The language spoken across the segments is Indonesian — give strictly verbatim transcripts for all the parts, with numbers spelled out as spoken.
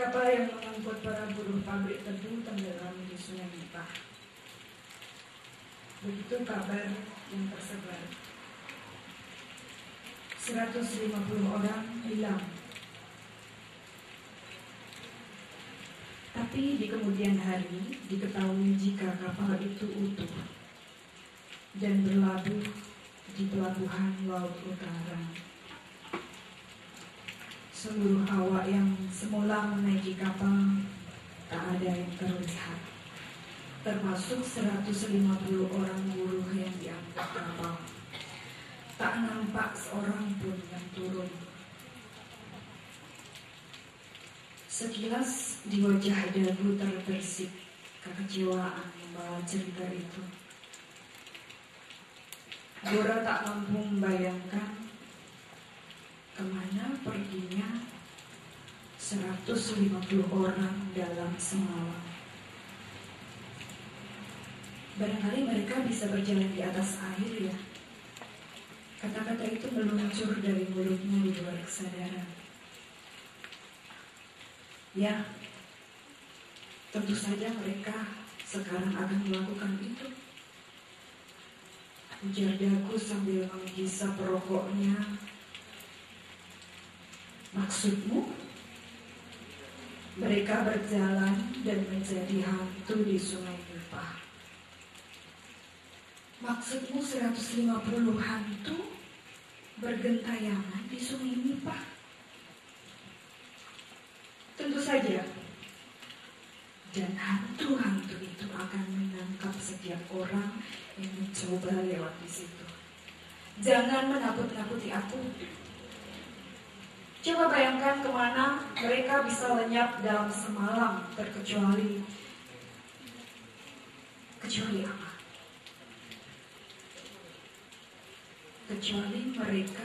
Kapal yang mengangkut para buruh pabrik tebu tenggelam di Sungai Nipah. Begitu kabar yang tersebar. seratus lima puluh orang hilang. Tapi di kemudian hari diketahui jika kapal itu utuh dan berlabuh di pelabuhan Laut Utara. Seluruh awak yang semula menaiki kapal tak ada yang terlihat, termasuk seratus lima puluh orang buruh yang diangkut kapal. Tak nampak seorang pun yang turun. Sekilas di wajah Dagu terbersih kekecewaan membawa cerita itu. Gora tak mampu membayangkan kemana perginya seratus lima puluh orang dalam semalam. Barangkali mereka bisa berjalan di atas air ya. Kata-kata itu meluncur dari mulutnya di luar kesadaran. Ya, tentu saja mereka sekarang akan melakukan itu. Ujar Dagu sambil menghisap rokoknya. Maksudmu? Mereka berjalan dan menjadi hantu di Sungai Nipah. Maksudmu seratus lima puluh hantu bergentayangan di Sungai Nipah? Tentu saja. Dan hantu-hantu itu akan menangkap setiap orang yang mencoba lewat di situ. Jangan menakut-nakuti aku. Coba bayangkan kemana mereka bisa lenyap dalam semalam, terkecuali kecuali apa? Kecuali mereka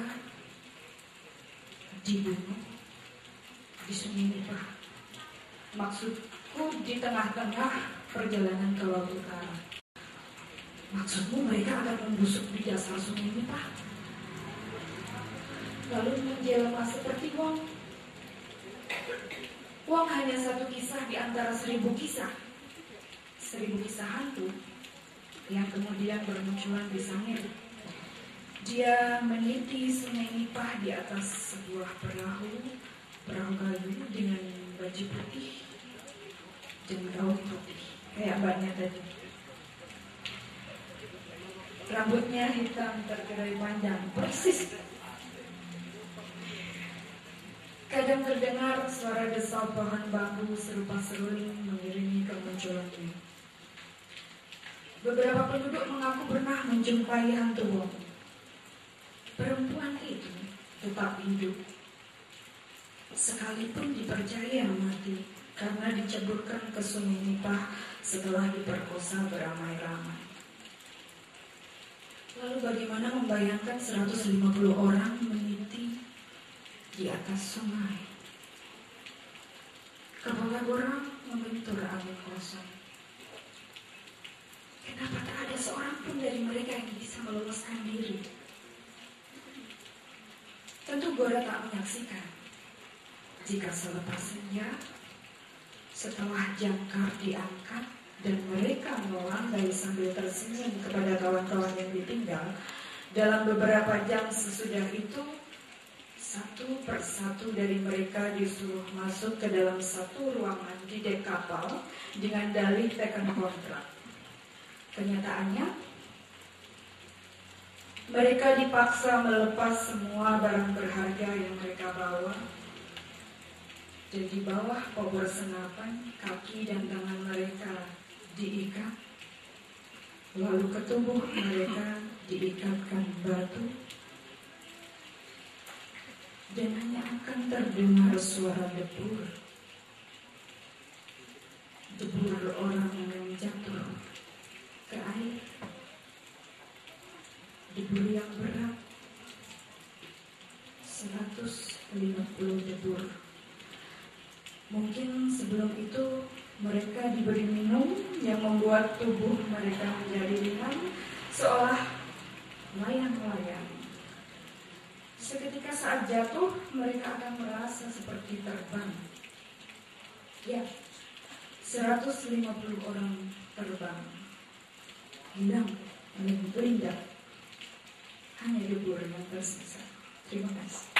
dibunuh di Sungai Nipah. Maksudku di tengah-tengah perjalanan ke Laut Utara. Maksudmu mereka akan membusuk di dasar Sungai Nipah, lalu menjelma seperti Wong. Wong hanya satu kisah di antara seribu kisah. Seribu kisah hantu yang kemudian bermunculan di sangir. Dia meniti Sungai Nipah di atas sebuah perahu, perahu kayu dengan baju putih dan gaun putih, kayak mbaknya tadi. Rambutnya hitam tergerai panjang, persis. Kadang terdengar suara desau pohon bambu serupa seruling mengiringi kemunculannya. Beberapa penduduk mengaku pernah menjumpai hantu Wong. Perempuan itu tetap hidup, sekalipun dipercaya mati karena diceburkan ke Sungai Nipah setelah diperkosa beramai-ramai. Lalu bagaimana membayangkan seratus lima puluh orang meniti di atas sungai? Kepala Gora membentur angin kosong. Kenapa tak ada seorang pun dari mereka yang bisa meloloskan diri? Tentu Gora tak menyaksikan jika selepas senja, setelah jangkar diangkat dan mereka melandai sambil tersenyum kepada kawan-kawan yang ditinggal, dalam beberapa jam sesudah itu, satu persatu dari mereka disuruh masuk ke dalam satu ruangan di dek kapal dengan dalih teken kontrak. Kenyataannya, mereka dipaksa melepas semua barang berharga yang mereka bawa, dan di bawah obor senapan, kaki dan tangan mereka diikat, lalu ke tubuh mereka diikatkan batu, dan hanya akan terdengar suara debur, debur orang yang jatuh ke air, debur yang berat, seratus lima puluh debur. Mungkin sebelum itu mereka diberi minum yang membuat tubuh mereka menjadi ringan, seolah layang-layang. Seketika saat jatuh, mereka akan merasa seperti terbang. Ya, seratus lima puluh orang terbang, hilang, meninggal. Hanya dua yang tersisa. Terima kasih.